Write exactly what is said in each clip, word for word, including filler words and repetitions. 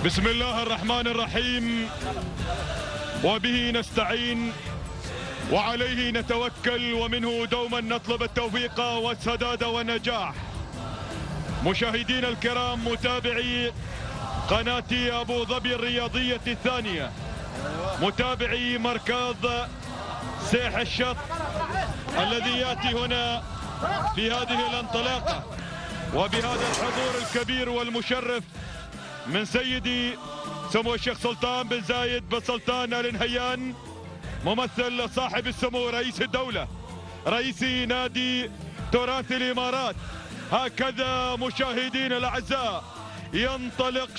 بسم الله الرحمن الرحيم، وبه نستعين وعليه نتوكل ومنه دوما نطلب التوفيق والسداد والنجاح. مشاهدينا الكرام، متابعي قناة أبو ظبي الرياضية الثانية، متابعي مركز سيح الشط الذي يأتي هنا في هذه الانطلاقة وبهذا الحضور الكبير والمشرف من سيدي سمو الشيخ سلطان بن زايد بن سلطان آل نهيان، ممثل صاحب السمو رئيس الدولة، رئيس نادي تراث الإمارات. هكذا مشاهدين الأعزاء ينطلق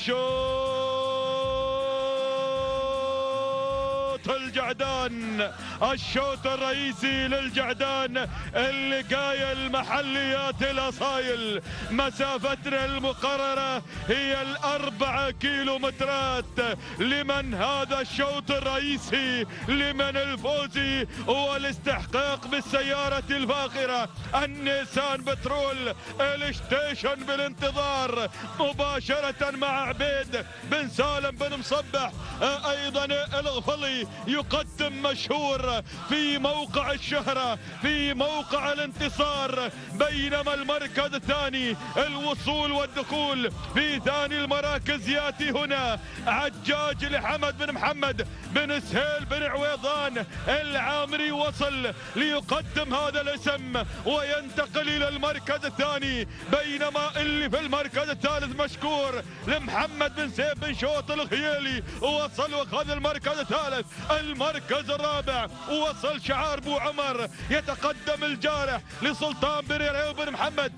شوط الجعدان، الشوط الرئيسي للجعدان اللقاية المحليات الأصايل. مسافتنا المقررة هي الأربعة كيلومترات. لمن هذا الشوط الرئيسي؟ لمن الفوز والاستحقاق بالسيارة الفاخرة النيسان بترول الشتيشن بالانتظار مباشرة مع عبيد بن سالم بن مصبح. أيضا الغفلي يقدم مشهور في موقع الشهرة في موقع الانتصار، بينما المركز الثاني الوصول والدخول في ثاني المراكز ياتي هنا عجاج لحمد بن محمد بن سهيل بن عويضان العامري. وصل ليقدم هذا الاسم وينتقل الى المركز الثاني، بينما اللي في المركز الثالث مشكور لمحمد بن سيف بن شوط الخيالي، وصل واخذ المركز الثالث. المركز الرابع وصل شعار بو عمر، يتقدم الجارح لسلطان بن ريو بن محمد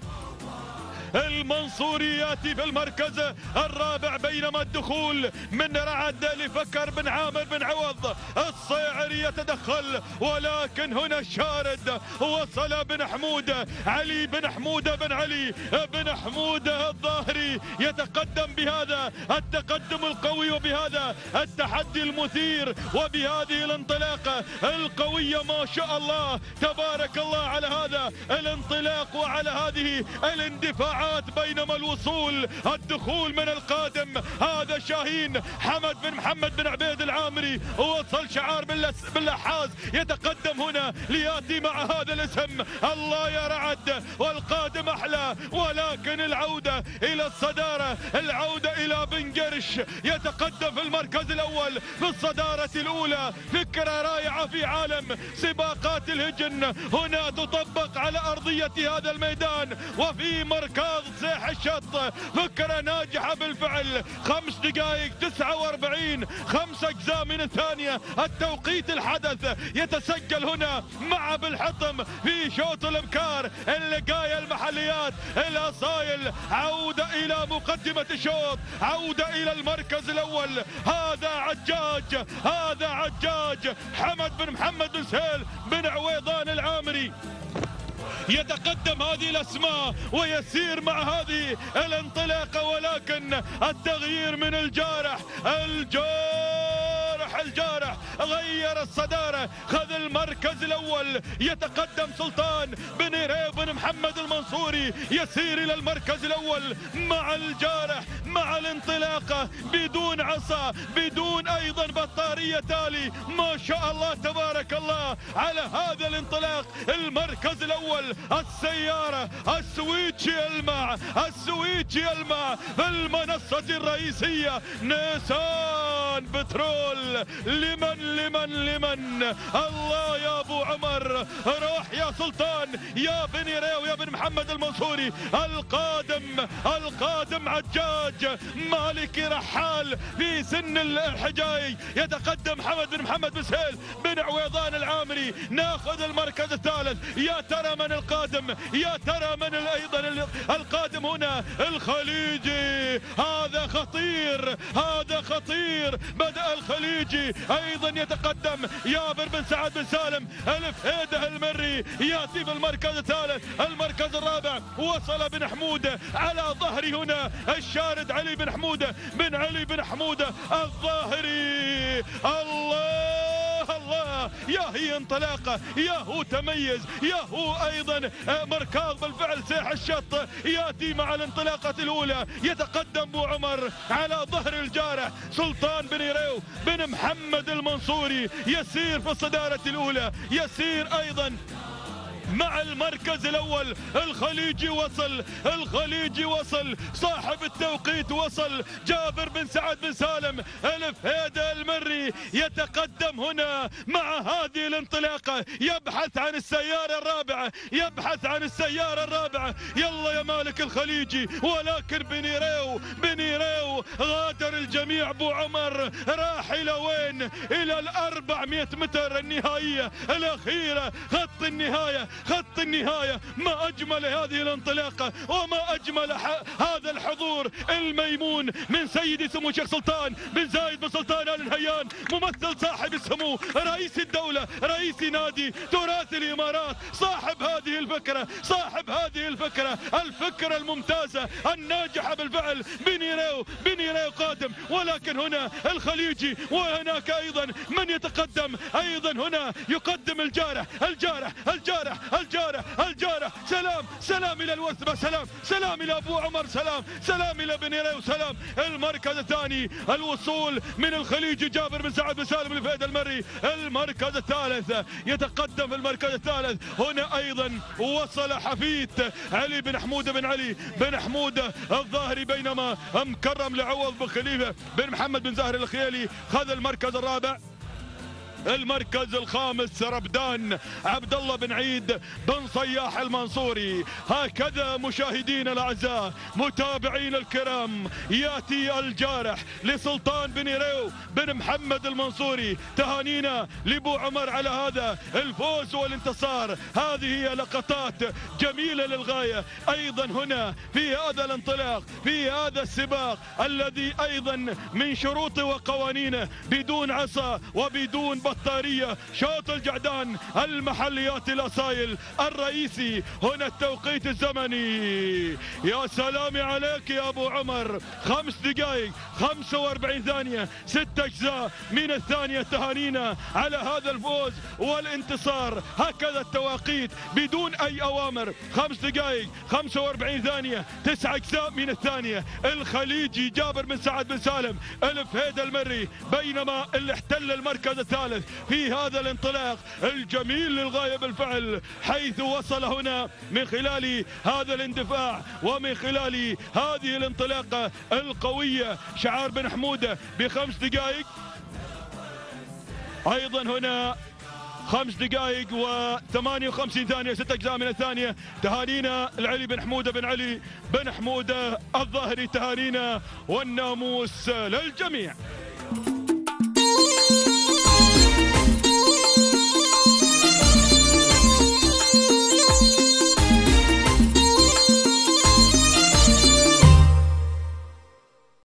المنصوري ياتي في المركز الرابع، بينما الدخول من رعد لفكر بن عامر بن عوض الصيعري يتدخل، ولكن هنا الشارد وصل بن حمود علي بن حمود بن علي بن حمود الظاهري، يتقدم بهذا التقدم القوي وبهذا التحدي المثير وبهذه الانطلاقة القوية. ما شاء الله تبارك الله على هذا الانطلاق وعلى هذه الاندفاعات. بينما الوصول الدخول من القادم هذا شاهين حمد بن محمد بن عبيد العامري، وصل شعار باللحاز يتقدم هنا لياتي مع هذا الاسم الله يا رعد، والقادم احلى. ولكن العودة الى الصدارة، العودة الى بن قرش يتقدم في المركز الاول في الصدارة الاولى. فكرة رائعة في عالم سباقات الهجن هنا تطبق على ارضية هذا الميدان وفي مركز سيح الشط. فكرة ناجحة بالفعل، خمس دقائق تسعة واربعين، خمس اجزاء من الثانية التوقيت الحدث يتسجل هنا مع بالحطم في شوط الابكار اللقاية المحليات الاصايل. عودة الى مقدمة الشوط، عودة الى المركز الاول. هذا عجاج، هذا عجاج حمد بن محمد بن سهيل بن عويضان العامري، يتقدم هذه الاسماء ويسير مع هذه الانطلاقه. ولكن التغيير من الجارح، الجارح الجارح غير الصداره، خذ المركز الاول. يتقدم سلطان بن ريو بن محمد المنصوري، يسير الى المركز الاول مع الجارح مع الانطلاقه بدون عصا بدون ايضا بطاريه تالي. ما شاء الله تبارك الله على هذا الانطلاق. المركز الاول السيارة السويتش يلمع، السويتش يلمع في المنصة الرئيسية نيسان بترول. لمن لمن لمن الله يا ابو عمر، روح يا سلطان يا بن ريو يا بن محمد المنصوري. القادم القادم عجاج مالكي رحال في سن الحجاي، يتقدم حمد بن محمد بن سهيل بن عويضان العامري. ناخذ المركز الثالث، يا ترى من القادم؟ يا ترى من ايضا القادم هنا؟ الخليجي، هذا خطير هذا خطير. بدأ الخليجي ايضا يتقدم. يابر بن سعد بن سالم الفهيده المري ياتي في المركز الثالث. المركز الرابع وصل بن حمود على ظهري هنا الشارد علي بن حمود بن علي بن حمود الظاهري. الله يا الله، يا هي انطلاقة، يا هو تميز، يا هو أيضا مركاض بالفعل. سيح الشط يأتي مع الانطلاقة الأولى، يتقدم بو عمر على ظهر الجارح سلطان بن يريو بن محمد المنصوري، يسير في الصدارة الأولى، يسير أيضا مع المركز الاول. الخليجي وصل، الخليجي وصل، صاحب التوقيت وصل، جابر بن سعد بن سالم الفهيدة المري يتقدم هنا مع هذه الانطلاقة، يبحث عن السيارة الرابعة، يبحث عن السيارة الرابعة. يلا يا مالك الخليجي، ولكن بنيريو بنيريو غادر الجميع. ابو عمر راح الى وين؟ الى الأربعمائة متر النهائية الاخيرة، خط النهاية، خط النهاية. ما أجمل هذه الانطلاقة وما أجمل هذا الحضور الميمون من سيدي سمو الشيخ سلطان بن زايد بن سلطان آل نهيان، ممثل صاحب السمو رئيس الدولة، رئيس نادي تراث الإمارات، صاحب هذه الفكرة، صاحب هذه الفكرة، الفكرة الممتازة الناجحة بالفعل. بنيريو بنيريو قادم، ولكن هنا الخليجي، وهناك أيضا من يتقدم أيضا هنا يقدم الجارح الجارح الجارح الجارح الجارح. سلام سلام الى الوثبة، سلام سلام الى ابو عمر، سلام سلام الى بنيريو، سلام. المركز الثاني الوصول من الخليجي جابر بن سعد بن سالم الفهيد المري. المركز الثالث يتقدم في المركز الثالث هنا ايضا وصل حفيد علي بن حموده بن علي بن حموده الظاهري، بينما مكرم لعوض بن خليفه بن محمد بن زاهر الخيالي خذ المركز الرابع. المركز الخامس ربدان عبد الله بن عيد بن صياح المنصوري. هكذا مشاهدينا الاعزاء، متابعين الكرام، ياتي الجارح لسلطان بن يريو بن محمد المنصوري. تهانينا لابو عمر على هذا الفوز والانتصار. هذه هي لقطات جميله للغايه ايضا هنا في هذا الانطلاق، في هذا السباق الذي ايضا من شروطه وقوانينه بدون عصا وبدون بطارية. شوط الجعدان المحليات الأصايل الرئيسي هنا التوقيت الزمني. يا سلام عليك يا أبو عمر، خمس دقائق خمسة وأربعين ثانية، ست أجزاء من الثانية. تهانينا على هذا الفوز والانتصار. هكذا التواقيت بدون أي أوامر، خمس دقائق خمسة وأربعين ثانية، تسع أجزاء من الثانية. الخليجي جابر بن سعد بن سالم الفهيد المري، بينما اللي احتل المركز الثالث في هذا الانطلاق الجميل للغاية بالفعل، حيث وصل هنا من خلال هذا الاندفاع ومن خلال هذه الانطلاقة القوية شعار بن حمودة بخمس دقائق. ايضا هنا خمس دقائق وثمانية وخمسين ثانية، ست أجزاء من الثانية. تهانينا العلي بن حمودة بن علي بن حمودة الظاهري، تهانينا والناموس للجميع.